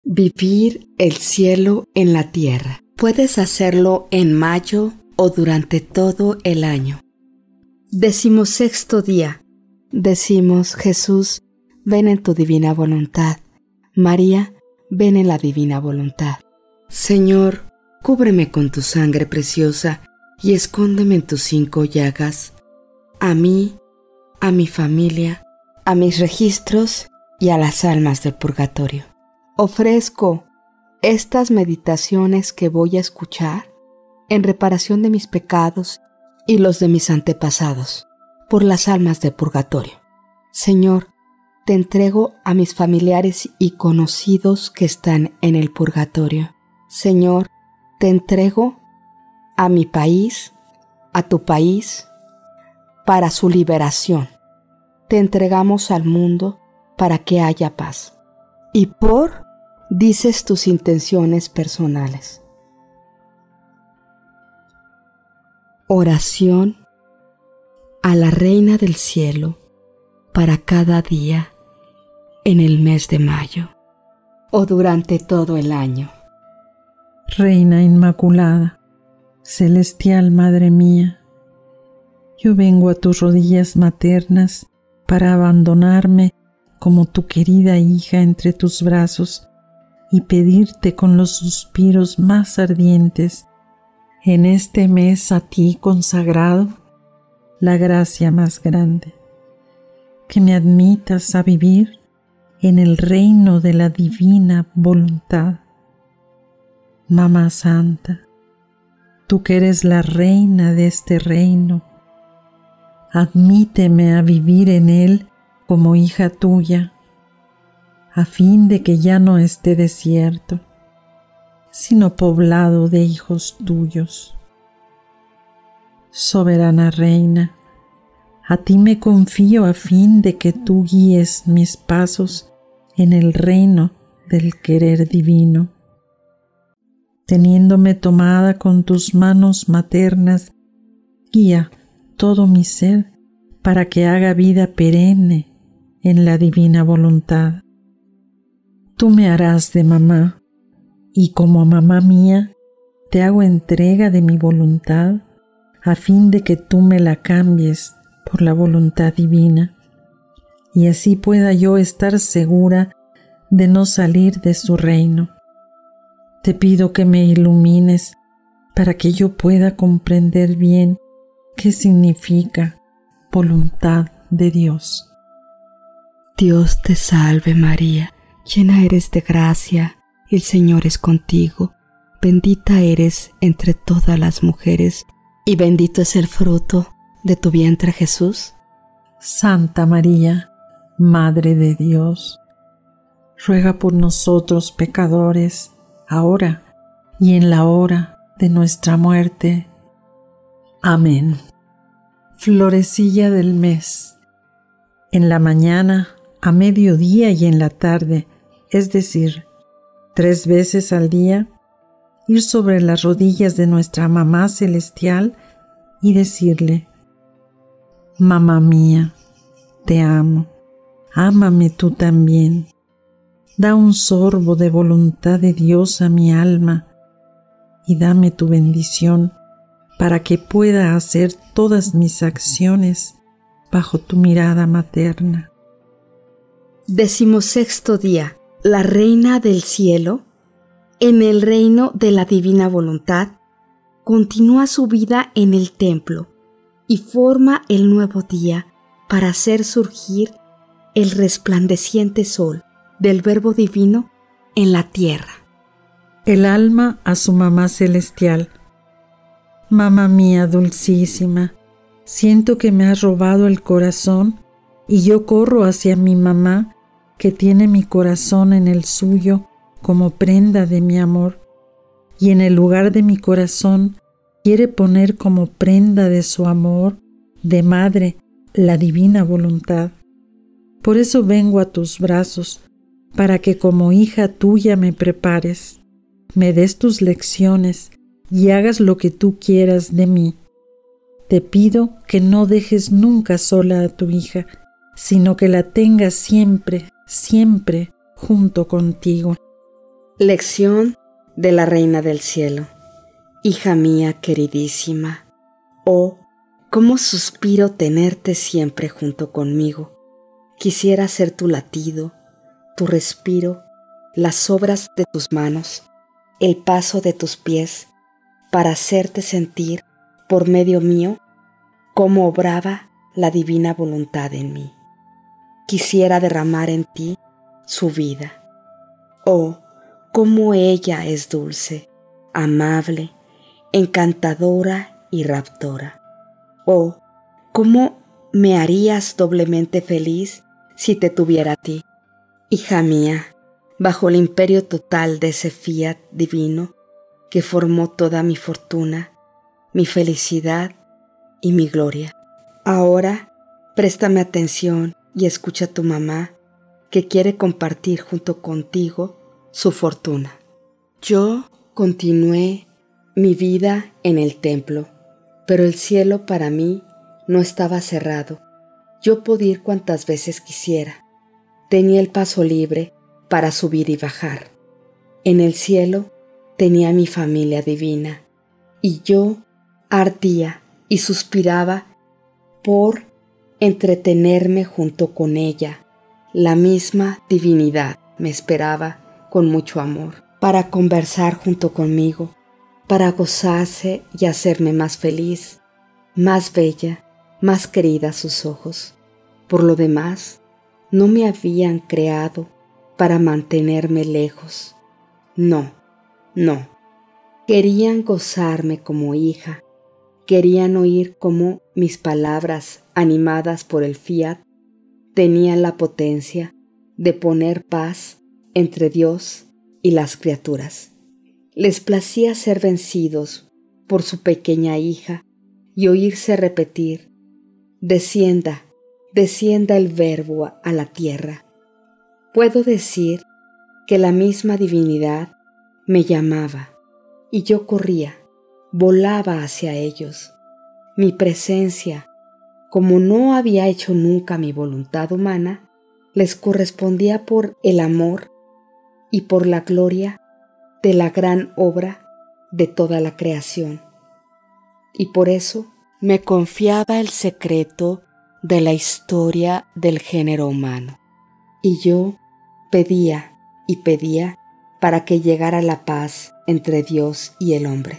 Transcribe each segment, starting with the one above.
Vivir el cielo en la tierra. Puedes hacerlo en mayo o durante todo el año. 16º día. Decimos: Jesús, ven en tu divina voluntad. María, ven en la divina voluntad. Señor, cúbreme con tu sangre preciosa y escóndeme en tus 5 llagas. A mí, a mi familia, a mis registros y a las almas del purgatorio. Ofrezco estas meditaciones que voy a escuchar en reparación de mis pecados y los de mis antepasados, por las almas del purgatorio. Señor, te entrego a mis familiares y conocidos que están en el purgatorio. Señor, te entrego a mi país, a tu país, para su liberación. Te entregamos al mundo para que haya paz. Y dices tus intenciones personales. Oración a la Reina del Cielo para cada día en el mes de mayo o durante todo el año. Reina Inmaculada, celestial Madre mía, yo vengo a tus rodillas maternas para abandonarme como tu querida hija entre tus brazos y pedirte con los suspiros más ardientes en este mes a ti consagrado la gracia más grande, que me admitas a vivir en el reino de la divina voluntad. Mamá Santa, tú que eres la reina de este reino, admíteme a vivir en él como hija tuya, a fin de que ya no esté desierto, sino poblado de hijos tuyos. Soberana Reina, a ti me confío a fin de que tú guíes mis pasos en el reino del querer divino. Teniéndome tomada con tus manos maternas, guía todo mi ser para que haga vida perenne en la divina voluntad. Tú me harás de mamá, y como mamá mía, te hago entrega de mi voluntad, a fin de que tú me la cambies por la voluntad divina, y así pueda yo estar segura de no salir de su reino. Te pido que me ilumines para que yo pueda comprender bien qué significa voluntad de Dios. Dios te salve María, llena eres de gracia, el Señor es contigo. Bendita eres entre todas las mujeres, y bendito es el fruto de tu vientre Jesús. Santa María, Madre de Dios, ruega por nosotros pecadores, ahora y en la hora de nuestra muerte. Amén. Florecilla del mes. En la mañana, a mediodía y en la tarde, es decir, 3 veces al día, ir sobre las rodillas de nuestra Mamá Celestial y decirle: Mamá mía, te amo, ámame tú también. Da un sorbo de voluntad de Dios a mi alma y dame tu bendición para que pueda hacer todas mis acciones bajo tu mirada materna. 16º día. La Reina del Cielo, en el reino de la divina voluntad, continúa su vida en el templo y forma el nuevo día para hacer surgir el resplandeciente sol del Verbo divino en la tierra. El alma a su Mamá Celestial. Mamá mía dulcísima, siento que me has robado el corazón y yo corro hacia mi mamá, que tiene mi corazón en el suyo como prenda de mi amor, y en el lugar de mi corazón quiere poner como prenda de su amor de madre la divina voluntad. Por eso vengo a tus brazos, para que como hija tuya me prepares, me des tus lecciones y hagas lo que tú quieras de mí. Te pido que no dejes nunca sola a tu hija, sino que la tengas siempre, siempre junto contigo. Lección de la Reina del Cielo. Hija mía queridísima, oh, cómo suspiro tenerte siempre junto conmigo. Quisiera ser tu latido, tu respiro, las obras de tus manos, el paso de tus pies, para hacerte sentir, por medio mío, cómo obraba la divina voluntad en mí. Quisiera derramar en ti su vida. Oh, cómo ella es dulce, amable, encantadora y raptora. Oh, cómo me harías doblemente feliz si te tuviera a ti. Hija mía, bajo el imperio total de ese fiat divino que formó toda mi fortuna, mi felicidad y mi gloria. Ahora, préstame atención y escucha a tu mamá, que quiere compartir junto contigo su fortuna. Yo continué mi vida en el templo, pero el cielo para mí no estaba cerrado. Yo podía ir cuantas veces quisiera. Tenía el paso libre para subir y bajar. En el cielo tenía mi familia divina, y yo ardía y suspiraba por entretenerme junto con ella. La misma divinidad me esperaba con mucho amor, para conversar junto conmigo, para gozarse y hacerme más feliz, más bella, más querida a sus ojos. Por lo demás, no me habían creado para mantenerme lejos. No, no. Querían gozarme como hija, querían oír cómo mis palabras, animadas por el fiat, tenían la potencia de poner paz entre Dios y las criaturas. Les placía ser vencidos por su pequeña hija y oírse repetir: descienda, descienda el Verbo a la tierra. Puedo decir que la misma divinidad me llamaba y yo corría, volaba hacia ellos. Mi presencia, como no había hecho nunca mi voluntad humana, les correspondía por el amor y por la gloria de la gran obra de toda la creación. Y por eso me confiaba el secreto de la historia del género humano. Y yo pedía y pedía para que llegara la paz entre Dios y el hombre.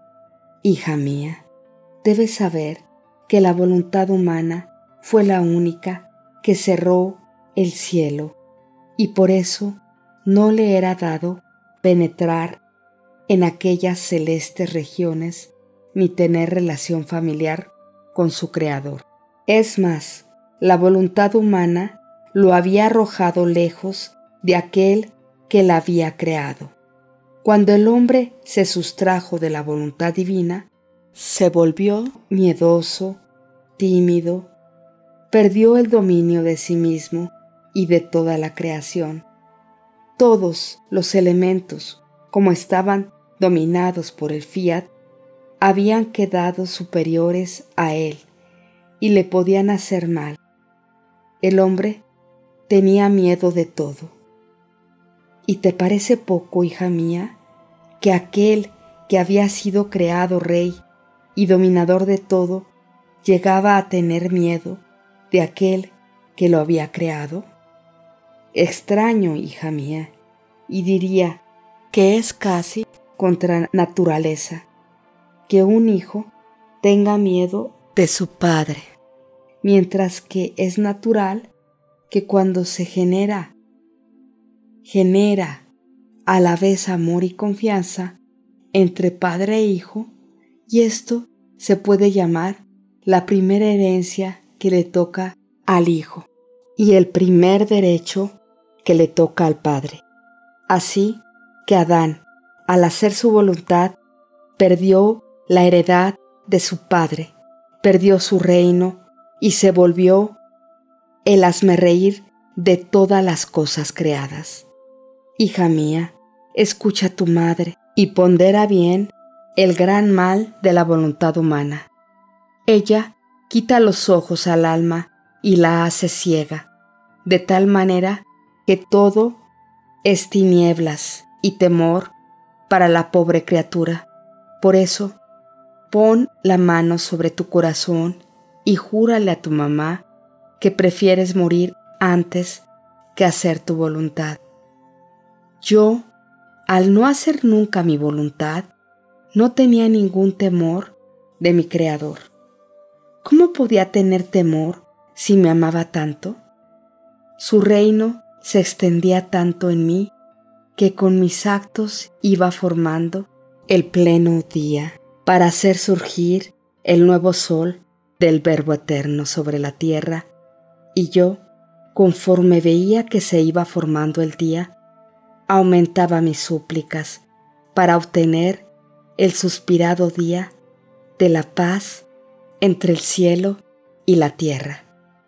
Hija mía, debes saber que la voluntad humana fue la única que cerró el cielo, y por eso no le era dado penetrar en aquellas celestes regiones ni tener relación familiar con su Creador. Es más, la voluntad humana lo había arrojado lejos de aquel que la había creado. Cuando el hombre se sustrajo de la voluntad divina, se volvió miedoso, tímido, perdió el dominio de sí mismo y de toda la creación. Todos los elementos, como estaban dominados por el fiat, habían quedado superiores a él y le podían hacer mal. El hombre tenía miedo de todo. ¿Y te parece poco, hija mía, que aquel que había sido creado rey y dominador de todo llegaba a tener miedo de aquel que lo había creado? Extraño, hija mía, y diría que es casi contra naturaleza que un hijo tenga miedo de su padre, mientras que es natural que cuando se genera a la vez amor y confianza entre padre e hijo, y esto se puede llamar la primera herencia que le toca al hijo y el primer derecho que le toca al padre. Así que Adán, al hacer su voluntad, perdió la heredad de su padre, perdió su reino y se volvió el hazmerreír de todas las cosas creadas. Hija mía, escucha a tu madre y pondera bien el gran mal de la voluntad humana. Ella quita los ojos al alma y la hace ciega, de tal manera que todo es tinieblas y temor para la pobre criatura. Por eso, pon la mano sobre tu corazón y júrale a tu mamá que prefieres morir antes que hacer tu voluntad. Yo, al no hacer nunca mi voluntad, no tenía ningún temor de mi Creador. ¿Cómo podía tener temor si me amaba tanto? Su reino se extendía tanto en mí que con mis actos iba formando el pleno día para hacer surgir el nuevo sol del Verbo eterno sobre la tierra, y yo, conforme veía que se iba formando el día, aumentaba mis súplicas para obtener el suspirado día de la paz entre el cielo y la tierra.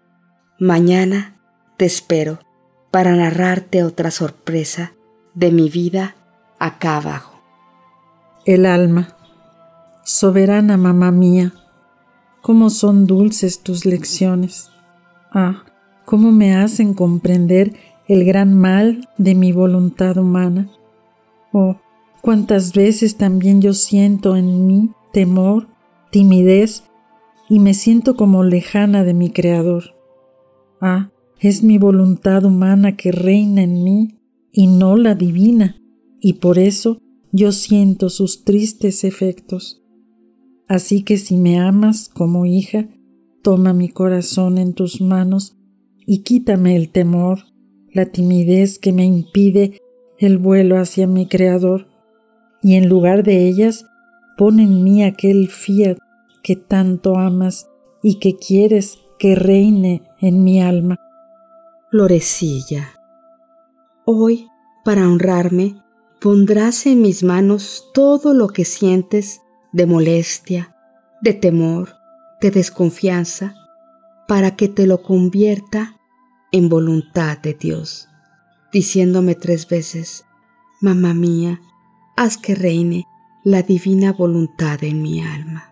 Mañana te espero para narrarte otra sorpresa de mi vida acá abajo. El alma. Soberana mamá mía, cómo son dulces tus lecciones. Ah, cómo me hacen comprender el gran mal de mi voluntad humana. Oh, cuántas veces también yo siento en mí temor, timidez, y me siento como lejana de mi Creador. Ah, es mi voluntad humana que reina en mí y no la divina, y por eso yo siento sus tristes efectos. Así que si me amas como hija, toma mi corazón en tus manos y quítame el temor, la timidez que me impide el vuelo hacia mi Creador, y en lugar de ellas, pon en mí aquel fiat que tanto amas y que quieres que reine en mi alma. Florecilla, hoy, para honrarme, pondrás en mis manos todo lo que sientes de molestia, de temor, de desconfianza, para que te lo convierta en voluntad de Dios, diciéndome 3 veces: mamá mía, haz que reine la divina voluntad en mi alma.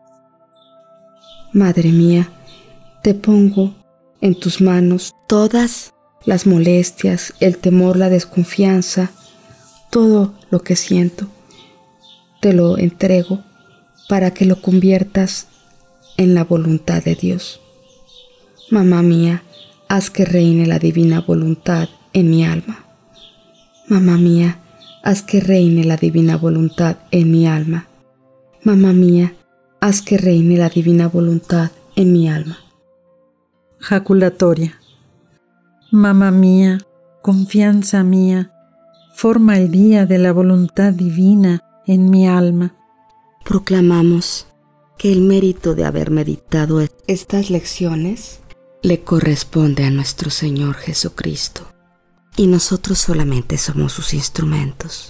Madre mía, te pongo en tus manos todas las molestias, el temor, la desconfianza, todo lo que siento. Te lo entrego para que lo conviertas en la voluntad de Dios. Mamá mía, haz que reine la divina voluntad en mi alma. Mamá mía, haz que reine la divina voluntad en mi alma. Mamá mía, haz que reine la divina voluntad en mi alma. Jaculatoria. Mamá mía, confianza mía, forma el día de la voluntad divina en mi alma. Proclamamos que el mérito de haber meditado estas lecciones le corresponde a nuestro Señor Jesucristo, y nosotros solamente somos sus instrumentos.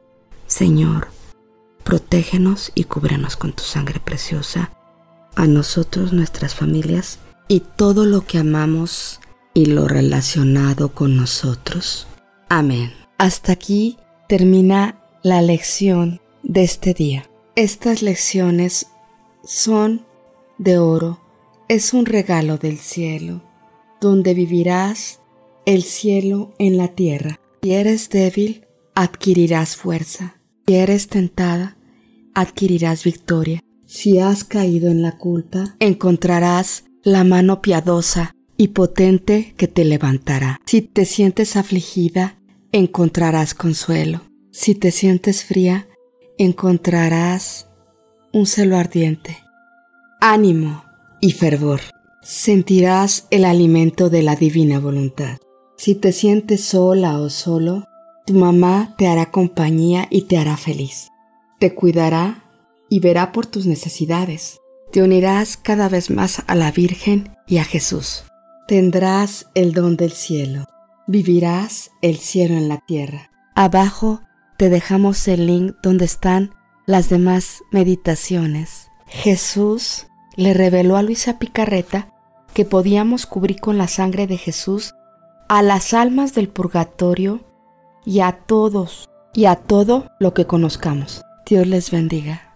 Señor, protégenos y cúbrenos con tu sangre preciosa, a nosotros, nuestras familias y todo lo que amamos y lo relacionado con nosotros. Amén. Hasta aquí termina la lección de este día. Estas lecciones son de oro, es un regalo del cielo, donde vivirás el cielo en la tierra. Si eres débil, adquirirás fuerza. Si eres tentada, adquirirás victoria. Si has caído en la culpa, encontrarás la mano piadosa y potente que te levantará. Si te sientes afligida, encontrarás consuelo. Si te sientes fría, encontrarás un celo ardiente, ánimo y fervor. Sentirás el alimento de la divina voluntad. Si te sientes sola o solo, tu mamá te hará compañía y te hará feliz. Te cuidará y verá por tus necesidades. Te unirás cada vez más a la Virgen y a Jesús. Tendrás el don del cielo. Vivirás el cielo en la tierra. Abajo te dejamos el link donde están las demás meditaciones. Jesús le reveló a Luisa Picarreta que podíamos cubrir con la sangre de Jesús a las almas del purgatorio y a todos y a todo lo que conozcamos. Dios les bendiga.